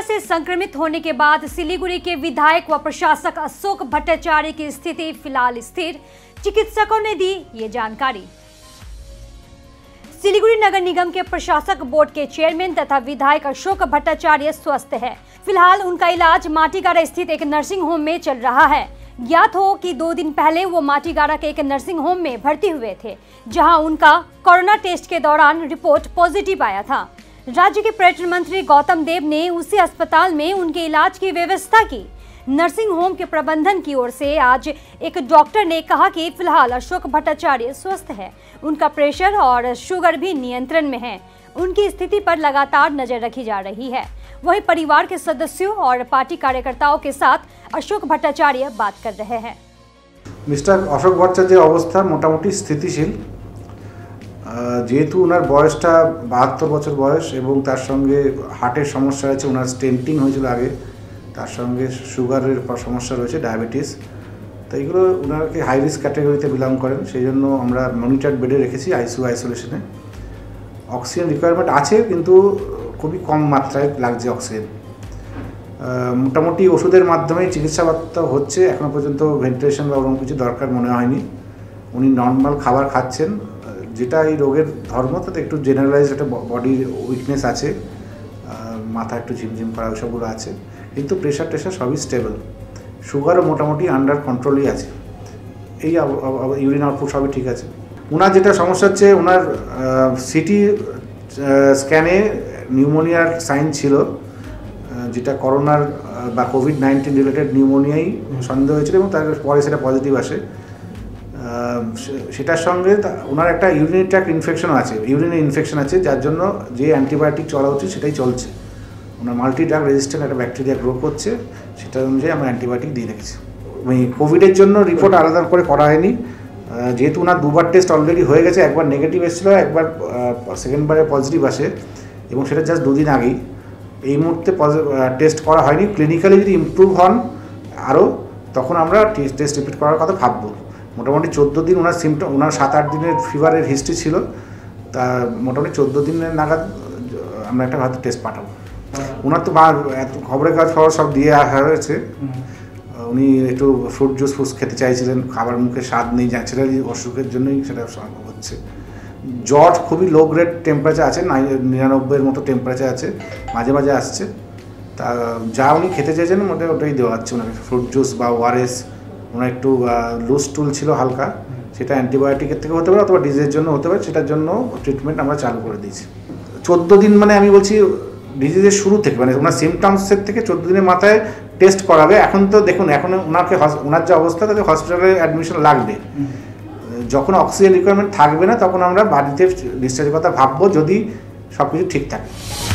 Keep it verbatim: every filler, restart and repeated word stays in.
से संक्रमित होने के बाद सिलीगुड़ी के विधायक व प्रशासक अशोक भट्टाचार्य की स्थिति फिलहाल स्थिर, चिकित्सकों ने दी ये जानकारी। सिलीगुड़ी नगर निगम के प्रशासक बोर्ड के चेयरमैन तथा विधायक अशोक भट्टाचार्य स्वस्थ है। फिलहाल उनका इलाज माटीगारा स्थित एक नर्सिंग होम में चल रहा है। ज्ञात हो कि दो दिन पहले वो माटीगारा के एक नर्सिंग होम में भर्ती हुए थे, जहां उनका कोरोना टेस्ट के दौरान रिपोर्ट पॉजिटिव आया था। राज्य के पर्यटन मंत्री गौतम देव ने उसी अस्पताल में उनके इलाज की व्यवस्था की। नर्सिंग होम के प्रबंधन की ओर से आज एक डॉक्टर ने कहा कि फिलहाल अशोक भट्टाचार्य स्वस्थ है, उनका प्रेशर और शुगर भी नियंत्रण में है। उनकी स्थिति पर लगातार नजर रखी जा रही है। वहीं परिवार के सदस्यों और पार्टी कार्यकर्ताओं के साथ अशोक भट्टाचार्य बात कर रहे हैं। मिस्टर अशोक भट्टाचार्य अवस्था मोटामुटी स्थितिशील, जेहेतु उनार बयसटा बाहत्तर बचर बयस एवं तार संगे हार्टेर समस्या रयेछे, उनार स्टेंटिंग हयेछिलो आगे, तार संगे सुगारेर समस्या रयेछे, डायबिटिस, तो एगुलो उनाके हाई रिस्क कैटेगरिते बिलंग करेन, सेइजन्य आमरा मनिटर्ड बेडे रेखेछि आईसीइउ आइसोलेशने। अक्सिजेन रिक्वायरमेंट आछे किन्तु खूबই कम मात्राয় লাগছে অক্সিজেন। মোটামুটি ওষুধের মাধ্যমে চিকিৎসাবার্তা হচ্ছে, এখনো পর্যন্ত ভেন্টিলেশন বা ওরকম কিছু দরকার মনে হয়নি। উনি নর্মাল খাবার খাচ্ছেন, যেটা এই রোগের ধর্ম, তাতে একটু জেনারেলাইজড একটা বডির উইকনেস আছে, মাথা একটু ঝিমঝিম করা ওসবগুলো আছে, কিন্তু প্রেশার টেশার সবই স্টেবল। সুগারও মোটামুটি আন্ডার কন্ট্রোলই আছে, এই ইউরিন আউটপুট সবই ঠিক আছে। ওনার যেটা সমস্যা হচ্ছে, ওনার সিটি স্ক্যানে নিউমোনিয়ার সাইন ছিল, যেটা করোনার বা কোভিড নাইন্টিন রিলেটেড নিউমোনিয়াই সন্দেহ হয়েছিল এবং তারপরে সেটা পজিটিভ আসে। সেটার সঙ্গে ওনার একটা ইউরিনারি ট্র্যাক্ট ইনফেকশনও আছে, ইউরিনারি ইনফেকশন আছে, যার জন্য যে অ্যান্টিবায়োটিক চলা উচিত সেটাই চলছে। ওনার মাল্টি ড্রাগ রেজিস্ট্যান্ট একটা ব্যাকটেরিয়া গ্রো করছে, সেটা অনুযায়ী আমরা অ্যান্টিবায়োটিক দিয়ে রেখেছি। কোভিডের জন্য রিপোর্ট আলাদা করে করা হয়নি, যেহেতু ওনার দুবার টেস্ট অলরেডি হয়ে গেছে, একবার নেগেটিভ এসেছিলো, একবার সেকেন্ডবারে পজিটিভ আসে এবং সেটা জাস্ট দুদিন আগেই। এই মুহূর্তে টেস্ট করা হয়নি। ক্লিনিক্যালি যদি ইমপ্রুভ হন আরও, তখন আমরা টেস্ট রিপিট করার কথা ভাববো। মোটামুটি চোদ্দো দিন ওনার সিমটম, ওনার সাত আট দিনের ফিভারের হিস্ট্রি ছিল, তা মোটামুটি চোদ্দো দিনের নাগাদ আমরা একটা হয়তো টেস্ট পাঠাবো। ওনার তো এত খবরের কাজ খবর সব দিয়ে আসা হয়েছে। উনি একটু ফ্রুট জুস ফুস খেতে চাইছিলেন, খাবার মুখে স্বাদ নেই, ন্যাচারালি অসুখের জন্যই সেটা হচ্ছে। জ্বর খুবই লো গ্রেড টেম্পারেচার আছে, নিরানব্বইয়ের মতো টেম্পারেচার আছে, মাঝে মাঝে আসছে। তা যা উনি খেতে চাইছেন মোটে ওটাই দেওয়া হচ্ছে ওনাকে, ফ্রুট জুস বা ওআরএস। ওনার একটু লুজ টুল ছিল হালকা, সেটা অ্যান্টিবায়োটিকের থেকে হতে পারে অথবা ডিজিজের জন্য হতে পারে, সেটার জন্য ট্রিটমেন্ট আমরা চালু করে দিয়েছি। চোদ্দো দিন মানে আমি বলছি ডিজিজের শুরু থেকে, মানে ওনার সিমটমসের থেকে চোদ্দো দিনের মাথায় টেস্ট করাবে। এখন তো দেখুন, এখন ওনাকে ওনার যে অবস্থা, তাকে হসপিটালে অ্যাডমিশন লাগবে। যখন অক্সিজেন রিকোয়ারমেন্ট থাকবে না, তখন আমরা বাড়িতে ডিসচার্জের কথা ভাববো, যদি সব কিছু ঠিক থাকে।